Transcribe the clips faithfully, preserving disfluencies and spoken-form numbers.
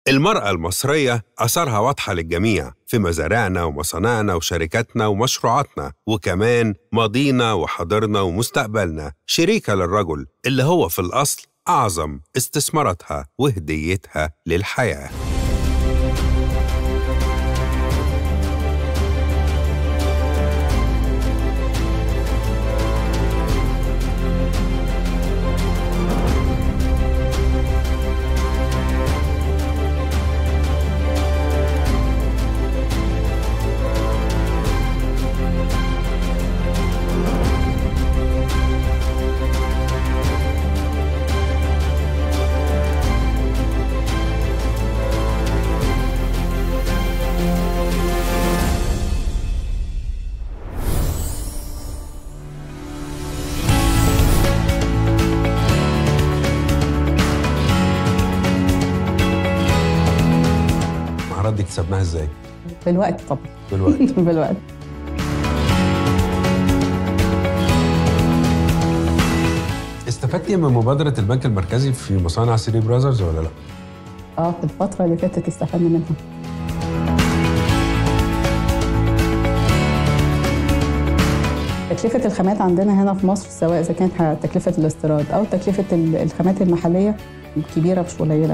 المرأة المصرية أثرها واضحة للجميع في مزارعنا ومصانعنا وشركاتنا ومشروعاتنا، وكمان ماضينا وحاضرنا ومستقبلنا، شريكة للرجل اللي هو في الأصل أعظم استثماراتها وهديتها للحياة. دي كسبناها ازاي؟ بالوقت طبعا. بالوقت بالوقت. استفدتي من مبادرة البنك المركزي في مصانع ثري براذرز ولا لا؟ اه في الفترة اللي فاتت استفدنا منها. تكلفة الخامات عندنا هنا في مصر، سواء إذا كانت تكلفة الاستيراد أو تكلفة الخامات المحلية، كبيرة مش قليلة.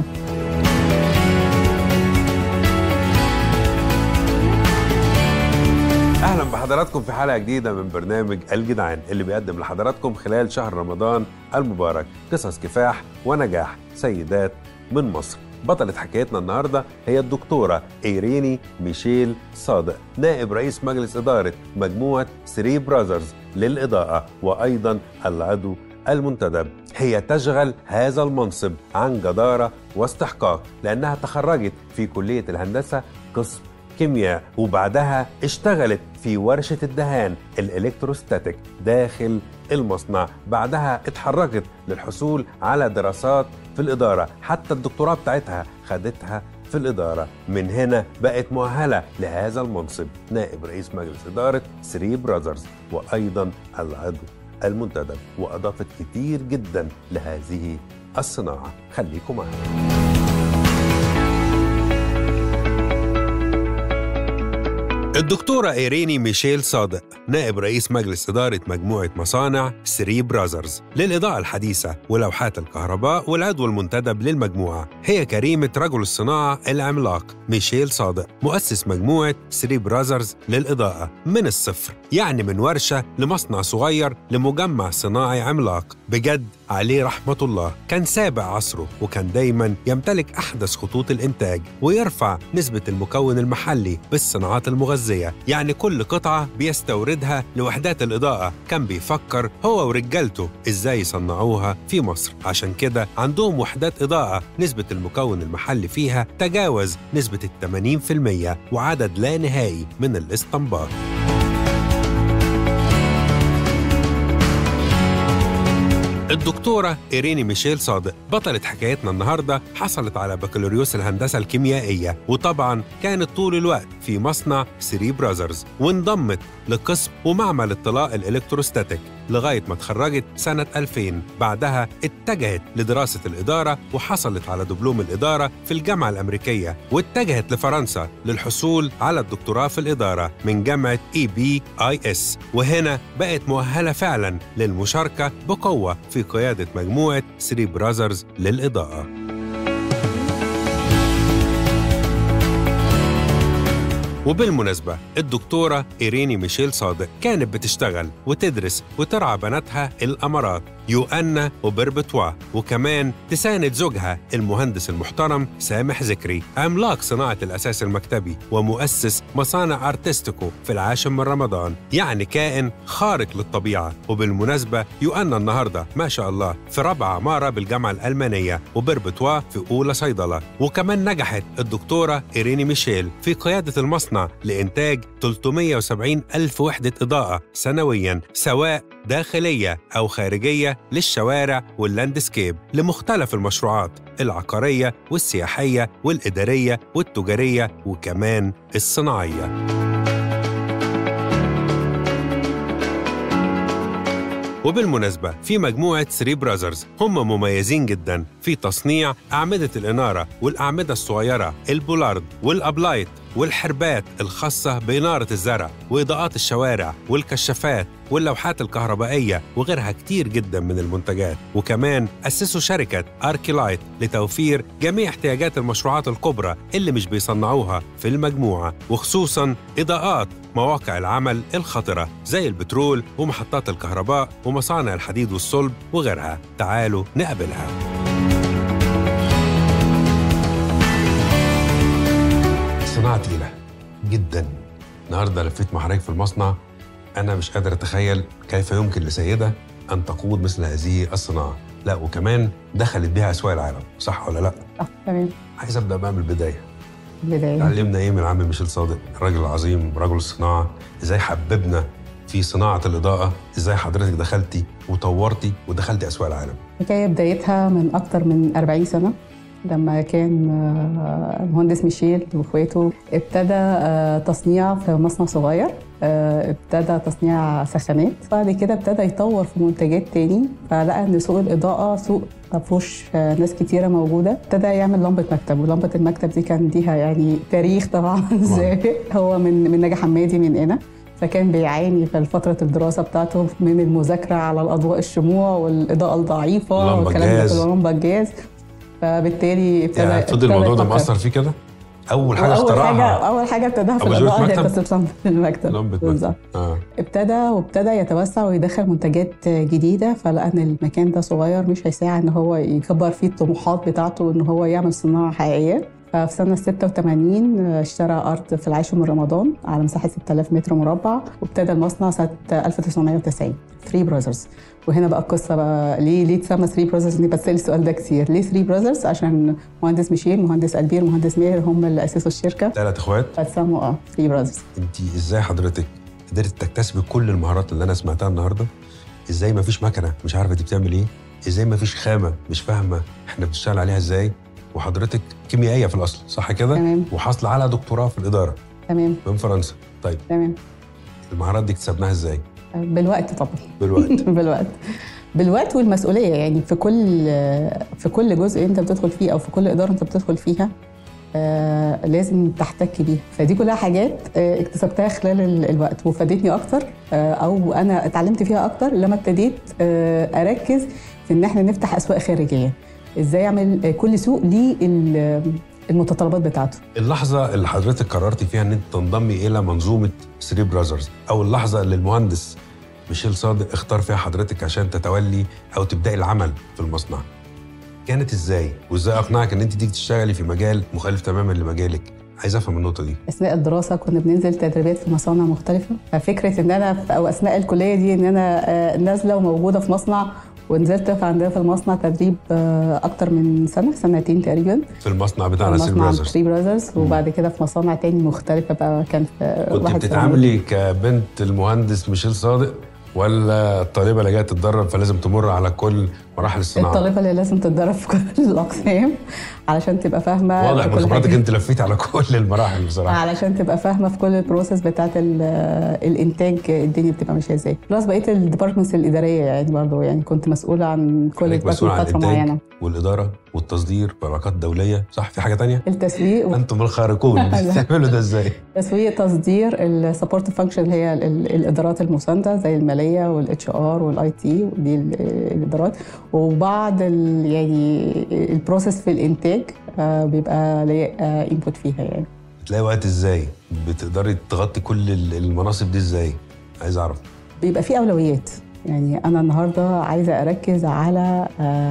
أهلا بحضراتكم في حلقة جديدة من برنامج الجدعان اللي بيقدم لحضراتكم خلال شهر رمضان المبارك قصص كفاح ونجاح سيدات من مصر. بطلة حكايتنا النهاردة هي الدكتورة إيريني ميشيل صادق، نائب رئيس مجلس إدارة مجموعة ثري براذرز للإضاءة وأيضا العضو المنتدب. هي تشغل هذا المنصب عن جدارة واستحقاق لأنها تخرجت في كلية الهندسة قسم كيمياء، وبعدها اشتغلت في ورشة الدهان الإلكتروستاتيك داخل المصنع. بعدها اتحركت للحصول على دراسات في الإدارة، حتى الدكتوراه بتاعتها خدتها في الإدارة. من هنا بقت مؤهلة لهذا المنصب، نائب رئيس مجلس إدارة ثري براذرز وأيضا العضو المنتدب، وأضافت كتير جدا لهذه الصناعة. خليكم معنا. الدكتورة إيريني ميشيل صادق، نائب رئيس مجلس إدارة مجموعة مصانع ثري براذرز للإضاءة الحديثة ولوحات الكهرباء والعضو المنتدب للمجموعة. هي كريمة رجل الصناعة العملاق ميشيل صادق، مؤسس مجموعة ثري براذرز للإضاءة من الصفر، يعني من ورشة لمصنع صغير لمجمع صناعي عملاق. بجد عليه رحمة الله، كان سابق عصره وكان دايماً يمتلك أحدث خطوط الإنتاج ويرفع نسبة المكون المحلي بالصناعات المغذية، يعني كل قطعة بيستوردها لوحدات الإضاءة كان بيفكر هو ورجالته إزاي يصنعوها في مصر. عشان كده عندهم وحدات إضاءة نسبة المكون المحلي فيها تجاوز نسبة الثمانين في المية وعدد لا نهائي من الاستنباط. الدكتورة إيريني ميشيل صادق، بطلة حكايتنا النهاردة، حصلت على بكالوريوس الهندسة الكيميائية، وطبعاً كانت طول الوقت في مصنع ثري براذرز، وانضمت لقسم ومعمل الطلاء الإلكتروستاتيك لغاية ما اتخرجت سنة ألفين. بعدها اتجهت لدراسة الإدارة وحصلت على دبلوم الإدارة في الجامعة الأمريكية، واتجهت لفرنسا للحصول على الدكتوراه في الإدارة من جامعة إي بي آي إس، وهنا بقت مؤهلة فعلاً للمشاركة بقوة في قيادة مجموعة ثري براذرز للإضاءة. وبالمناسبة الدكتورة إيريني ميشيل صادق كانت بتشتغل وتدرس وترعى بناتها الأمارات يوأنا وبربتوا، وكمان تساند زوجها المهندس المحترم سامح ذكري، عملاق صناعة الأساس المكتبي ومؤسس مصانع أرتستيكو في العاشر من رمضان، يعني كائن خارق للطبيعة. وبالمناسبة يوأنا النهاردة ما شاء الله في رابعة عمارة بالجامعة الألمانية، وبربتوا في أولى صيدلة. وكمان نجحت الدكتورة إيريني ميشيل في قيادة المصنع لإنتاج ثلاثمائة وسبعين ألف وحدة إضاءة سنوياً، سواء داخلية أو خارجية للشوارع واللاندسكيب، لمختلف المشروعات العقارية والسياحية والإدارية والتجارية وكمان الصناعية. وبالمناسبة في مجموعة ثري براذرز هم مميزين جدا في تصنيع أعمدة الإنارة والأعمدة الصغيرة البولارد والأبلايت والحربات الخاصة بإنارة الزرع وإضاءات الشوارع والكشافات واللوحات الكهربائية وغيرها كتير جدا من المنتجات. وكمان أسسوا شركة أركيلايت لتوفير جميع احتياجات المشروعات الكبرى اللي مش بيصنعوها في المجموعة، وخصوصاً إضاءات مواقع العمل الخطرة زي البترول ومحطات الكهرباء ومصانع الحديد والصلب وغيرها. تعالوا نقابلها. صناعة تقيلة جدا. النهارده لفيت مع حضرتك في المصنع، أنا مش قادر أتخيل كيف يمكن لسيدة أن تقود مثل هذه الصناعة، لا وكمان دخلت بها أسواق العالم، صح ولا لا؟ صح تمام. عايز أبدأ بقى من البداية. البداية علمنا إيه من العم ميشيل صادق الراجل العظيم رجل الصناعة، إزاي حببنا في صناعة الإضاءة، إزاي حضرتك دخلتي وطورتي ودخلتي أسواق العالم؟ حكاية بدايتها من أكتر من أربعين سنة، لما كان مهندس ميشيل واخواته ابتدى تصنيع في مصنع صغير، ابتدى تصنيع سخانات، بعد كده ابتدى يطور في منتجات تاني، فلقى ان سوق الاضاءه سوق ما فيهوش ناس كتيره موجوده، ابتدى يعمل لمبه مكتب، ولمبه المكتب دي كان ليها يعني تاريخ طبعا. ازاي هو من من نجا حمادي من هنا، فكان بيعاني في فترة الدراسة بتاعته من المذاكرة على الأضواء الشموع والإضاءة الضعيفة والكلام ده، لمبة الجاز، فبالتالي ابتدى يعني فضل الموضوع ده مأثر فيه كده؟ أول حاجة اخترعها أول حاجة أول حاجة ابتداها في الإضاءة هي قصة لمبة المكتب. لمبة المكتب آه. ابتدى وابتدى يتوسع ويدخل منتجات جديدة، فلقى إن المكان ده صغير مش هيساعد إن هو يكبر فيه الطموحات بتاعته إن هو يعمل صناعة حقيقية. ففي سنة ستة وثمانين اشترى أرض في العاشر من رمضان على مساحة ستة آلاف متر مربع، وابتدى المصنع سنة ألف وتسعمائة وتسعين. ثري براذرز. وهنا بقى القصة بقى ليه ليه اتسمى ثري براذرز؟ إني بسأل السؤال ده كتير. ليه ثري براذرز؟ عشان مهندس ميشيل، مهندس ألبير، مهندس ماهر هم اللي أسسوا الشركة. ثلاث إخوات. فاتسموا اه ثري براذرز. أنت إزاي حضرتك قدرت تكتسبي كل المهارات اللي أنا سمعتها النهاردة؟ إزاي ما فيش مكنة مش عارفة دي بتعمل إيه؟ إزاي ما فيش خامة مش فاهمة إحنا بنشتغل عليها إزاي؟ وحضرتك كيميائيه في الاصل صح كده؟ تمام. وحاصله على دكتوراه في الاداره. تمام. من فرنسا. طيب تمام. المهارات دي اكتسبناها ازاي؟ بالوقت طبعا. بالوقت. بالوقت. بالوقت والمسؤوليه، يعني في كل في كل جزء انت بتدخل فيه او في كل اداره انت بتدخل فيها آه لازم تحتك بيها، فدي كلها حاجات آه اكتسبتها خلال الوقت وفادتني اكتر، آه او انا اتعلمت فيها اكتر لما ابتديت آه اركز في ان احنا نفتح اسواق خارجيه. ازاي اعمل كل سوق ليه المتطلبات بتاعته. اللحظه اللي حضرتك قررتي فيها ان انت تنضمي الى منظومه ثري براذرز، او اللحظه اللي المهندس ميشيل صادق اختار فيها حضرتك عشان تتولي او تبداي العمل في المصنع، كانت ازاي؟ وازاي اقنعك ان انت تيجي تشتغلي في مجال مخالف تماما لمجالك؟ عايز افهم النقطه دي. اثناء الدراسه كنا بننزل تدريبات في مصانع مختلفه، ففكره ان انا او اثناء الكليه دي ان انا نازله وموجوده في مصنع، ونزلت في عندنا في المصنع تدريب اكتر من سنه سنتين تقريبا في المصنع بتاعنا ثري براذرز. ثري براذرز وبعد كده في مصانع تاني مختلفه بقى. كان في كنت بتتعاملي كبنت المهندس ميشيل صادق ولا الطالبه اللي جايه تتدرب فلازم تمر على كل مراحل الصناعه؟ الطالبه اللي لازم تتدرب في كل الاقسام علشان تبقى فاهمه. واضح من خبرتك انت لفيت على كل المراحل بصراحه. علشان تبقى فاهمه في كل البروسيس بتاعه الانتاج الدنيا بتبقى ماشيه ازاي. بلس بقيه الديبارتمنتس الاداريه يعني برضه، يعني كنت مسؤوله عن كل الديبارتمنت فتره معينه. والاداره والتصدير والعلاقات الدوليه، صح؟ في حاجه ثانيه؟ التسويق. انتم الخارقون بتعملوا ده ازاي؟ تسويق، تصدير، السبورت فانكشن اللي هي الادارات المسانده زي الماليه والاتش ار والاي تي، ودي الادارات. وبعض يعني البروسيس في الانتاج بيبقى ليا انبوت فيها. يعني بتلاقي وقت ازاي؟ بتقدري تغطي كل المناصب دي ازاي؟ عايز اعرف. بيبقى في اولويات، يعني انا النهارده عايزه اركز على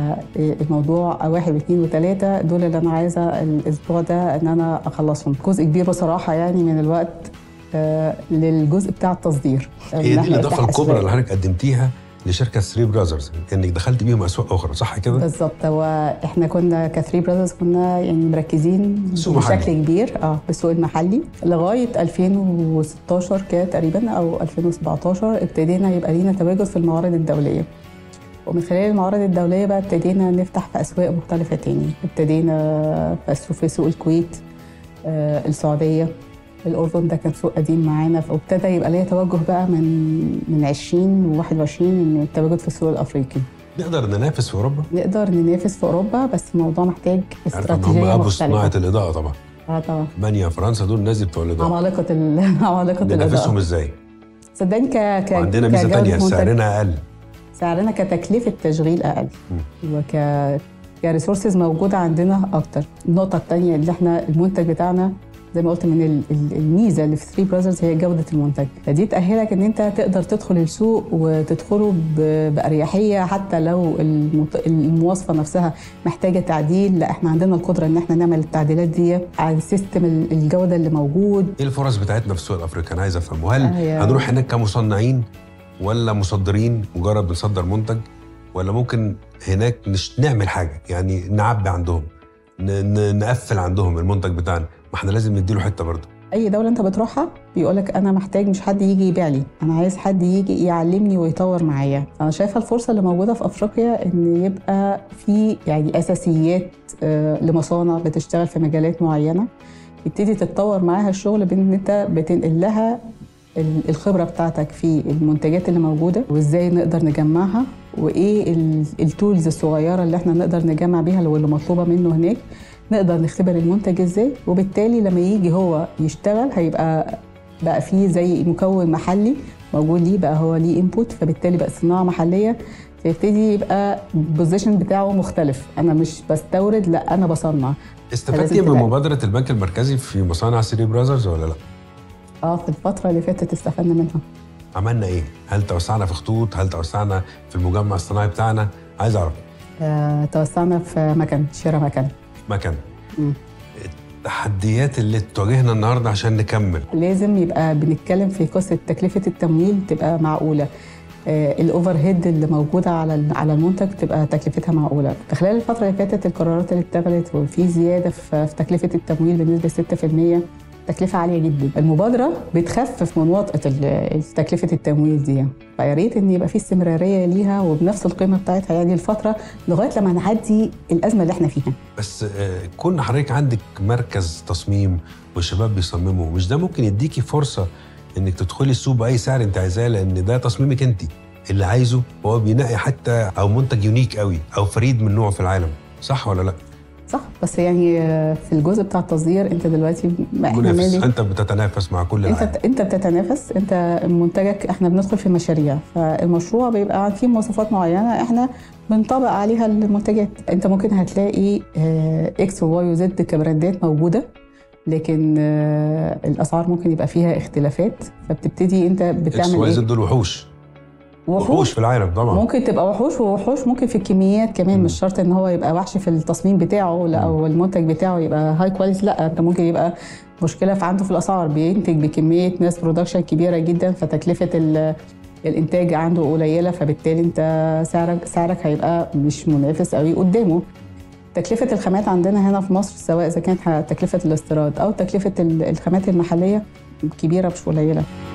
الموضوع واحد واثنين وثلاثه، دول اللي انا عايزه الاسبوع ده ان انا اخلصهم. جزء كبير بصراحه يعني من الوقت للجزء بتاع التصدير. هي دي الاضافه الكبرى اللي حضرتك قدمتيها لشركه ثري براذرز، انك دخلت بيهم اسواق اخرى، صح كده؟ بالظبط. هو احنا كنا كثري براذرز كنا يعني مركزين بشكل كبير اه في السوق المحلي لغايه ألفين وستاشر كده تقريبا او ألفين وسبعتاشر ابتدينا يبقى لينا تواجد في المعارض الدوليه، ومن خلال المعارض الدوليه بقى ابتدينا نفتح في اسواق مختلفه تاني. ابتدينا في سوق الكويت، آه السعوديه، الأردن ده كان سوق قديم معانا، فابتدى يبقى ليا توجه بقى من من عشرين وواحد وعشرين إن التواجد في السوق الأفريقي. نقدر ننافس في أوروبا؟ نقدر ننافس في أوروبا، بس الموضوع محتاج استراتيجية مختلفة. هم أبو صناعة الإضاءة طبعا. اه طبعا. اسبانيا فرنسا دول الناس بتوع الإضاءة. عمالقة ال... عمالقة الإضاءة. ننافسهم إزاي؟ صدقني ك ك عندنا ميزة تانية، سعرنا أقل. سعرنا كتكلفة تشغيل أقل. م. وك كريسورسز موجودة عندنا أكتر. النقطة الثانية اللي احنا المنتج بتاعنا زي ما قلت من الميزة اللي في ثري براذرز هي جودة المنتج، فدي تأهلك ان انت تقدر تدخل السوق وتدخله بأريحية حتى لو المواصفة نفسها محتاجة تعديل، لا احنا عندنا القدرة ان احنا نعمل التعديلات دي على سيستم الجودة اللي موجود. ايه الفرص بتاعتنا في السوق الأفريقي؟ أنا عايز أفهمه، هل آه هنروح هناك كمصنعين ولا مصدرين مجرد بنصدر منتج، ولا ممكن هناك نش... نعمل حاجة يعني نعبي عندهم ن... نقفل عندهم المنتج بتاعنا؟ ما احنا لازم نديله حته برضه. اي دوله انت بتروحها بيقولك انا محتاج مش حد يجي يبيع لي، انا عايز حد يجي يعلمني ويطور معايا. انا شايفه الفرصه اللي موجوده في افريقيا ان يبقى في يعني اساسيات لمصانع بتشتغل في مجالات معينه، يبتدي تتطور معاها الشغل بان انت بتنقل لها الخبره بتاعتك في المنتجات اللي موجوده وازاي نقدر نجمعها، وايه التولز الصغيره اللي احنا نقدر نجمع بيها واللي مطلوبه منه هناك، نقدر نختبر المنتج ازاي، وبالتالي لما يجي هو يشتغل هيبقى بقى فيه زي مكون محلي موجود ليه، بقى هو ليه انبوت، فبالتالي بقى صناعه محليه، فيبتدي يبقى البوزيشن بتاعه مختلف. انا مش بستورد، لا انا بصنع. استفدتي من مبادره البنك المركزي في مصانع ثري براذرز ولا لا؟ اه في الفتره اللي فاتت استفدنا منها. عملنا ايه؟ هل توسعنا في خطوط؟ هل توسعنا في المجمع الصناعي بتاعنا؟ عايز اعرف. آه توسعنا في مكان، شراء مكان مكان. مم. التحديات اللي تواجهنا النهارده عشان نكمل، لازم يبقى بنتكلم في قصه تكلفه التمويل تبقى معقوله، آه الاوفر هيد اللي موجوده على على المنتج تبقى تكلفتها معقوله. في خلال الفتره اللي فاتت القرارات اللي اتخذت وفي زياده في تكلفه التمويل بنسبه ستة في المية، تكلفه عاليه جدا. المبادره بتخفف من وطأة تكلفه التمويل دي، فيا ريت ان يبقى في استمراريه ليها وبنفس القيمه بتاعتها يعني الفتره لغايه لما نعدي الازمه اللي احنا فيها. بس كون حضرتك عندك مركز تصميم والشباب بيصمموا، مش ده ممكن يديكي فرصه انك تدخلي السوق باي سعر انت عايزاه، لان ده تصميمك انت اللي عايزه، هو بينقي حتى او منتج يونيك قوي او فريد من نوعه في العالم، صح ولا لا؟ صح، بس يعني في الجزء بتاع التصدير انت دلوقتي منافس، انت بتتنافس مع كل العالم. انت انت بتتنافس، انت منتجك، احنا بندخل في مشاريع، فالمشروع بيبقى فيه مواصفات معينه احنا بنطبق عليها المنتجات. انت ممكن هتلاقي اكس وواي وزد كبراندات موجوده، لكن الاسعار ممكن يبقى فيها اختلافات، فبتبتدي انت بتعمل اكس واي زد دول وحوش وحوش, وحوش في العالم طبعا. ممكن تبقى وحوش ووحوش ممكن في الكميات كمان، مش شرط ان هو يبقى وحش في التصميم بتاعه لا، او المنتج بتاعه يبقى هاي كواليتي، لا انت ممكن يبقى مشكله في عنده في الاسعار، بينتج بكميه ماس برودكشن كبيره جدا، فتكلفه الانتاج عنده قليله، فبالتالي انت سعرك سعرك هيبقى مش منافس قوي قدامه. تكلفه الخامات عندنا هنا في مصر سواء اذا كانت تكلفه الاستيراد او تكلفه الخامات المحليه كبيره مش قليله.